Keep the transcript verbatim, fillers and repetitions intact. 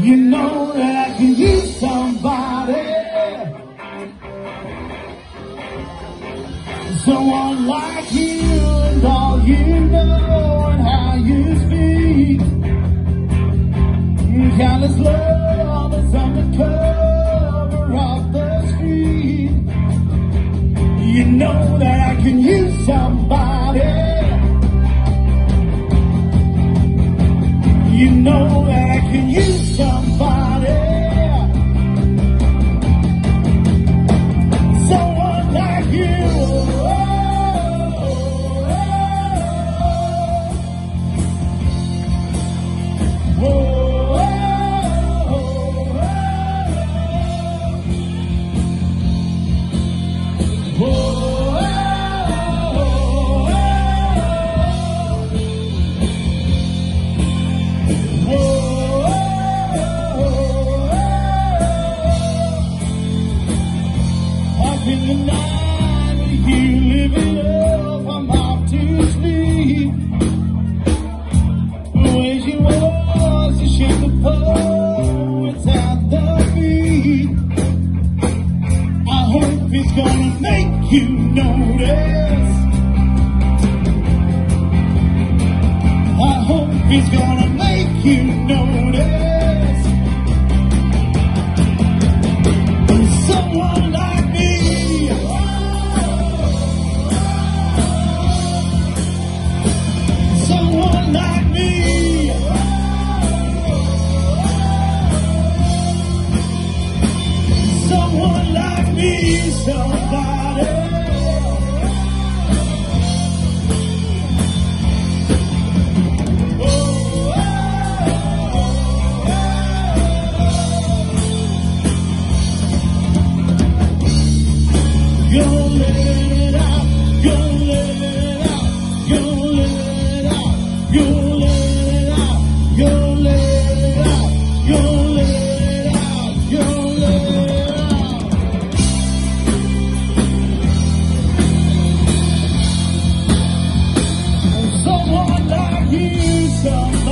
You know that I can use somebody, someone like you, and all you know and how you speak. You kind of love is undercover off the street. You know that I can use somebody. You know that I can use somebody, someone like you. Oh, oh, oh, oh, oh. In the night with you living love, I'm off to sleep. The way she was, the shape of poets at the beat. I hope it's gonna make you notice. I hope it's gonna make you notice. Someone like me. Someone like me. Someone like me, somebody. Go let it out, go let it out, go let it out, go let it out, go let it out, go let it out, go let it out. Someone like you, someone.